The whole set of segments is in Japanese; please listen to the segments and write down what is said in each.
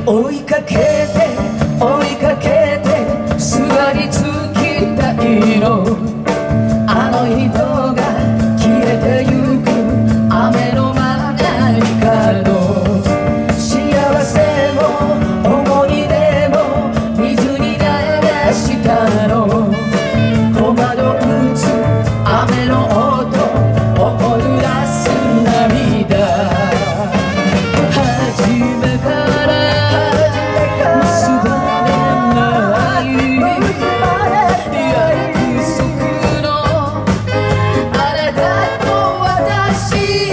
追いかけて追いかけてすがりつきたいの。あの人が消えてゆく雨の真ん中の幸せも思い出も水に流したの。戸惑うつ雨の音思い出す涙。初めから結ばれない約束のあなたと私。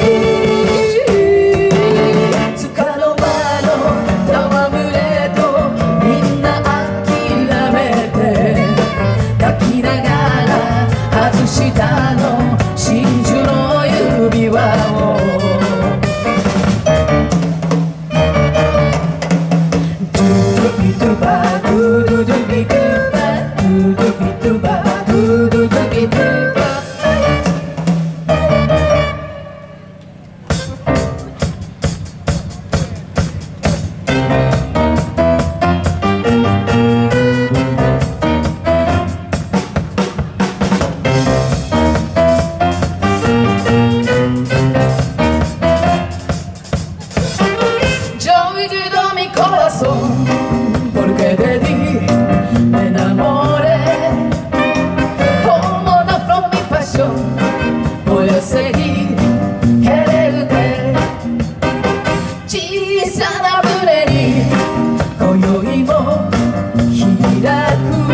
つかの間の戯れとみんな諦めて抱きながら外したの真珠の指輪を。Porque de ti me enamoré, como no from mi pasión voy a seguir quererte。小さな胸に今宵も開く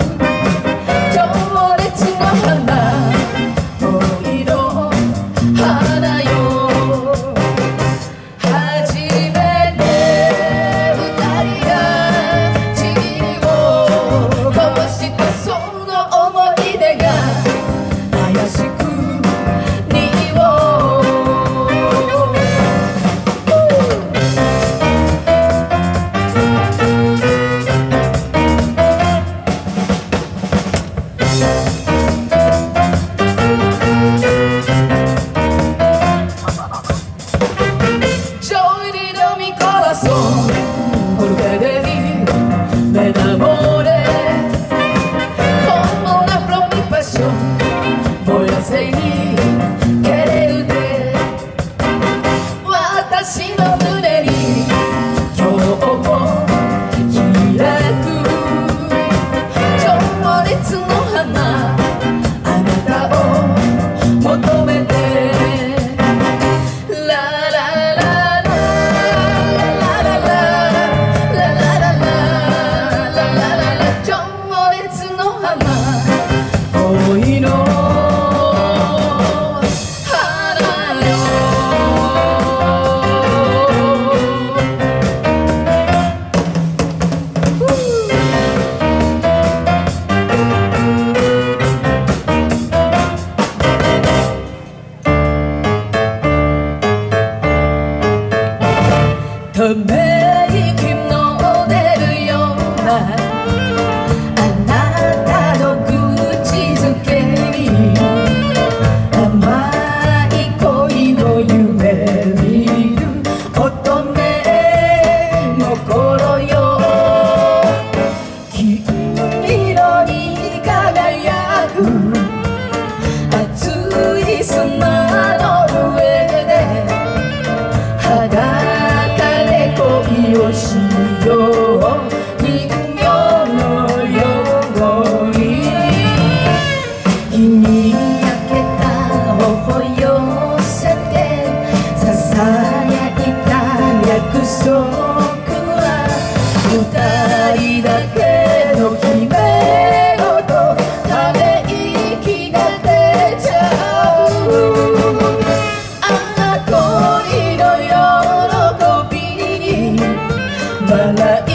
情熱の花恋の花よ。Porque de ti me enamoré, como una flor mi pasión voy a seguir quererte。私の胸に今日も開く情熱の花あなたを求めて。ため息の出るようなあなたの口づけに甘い恋の夢見る乙女心よ。金色に輝く熱い砂の上で恋をしよう人形のように。日に焼けた頬寄せてささやいた約束は二人だけの決め事。ため息が出ちゃうあの恋の喜びに笑い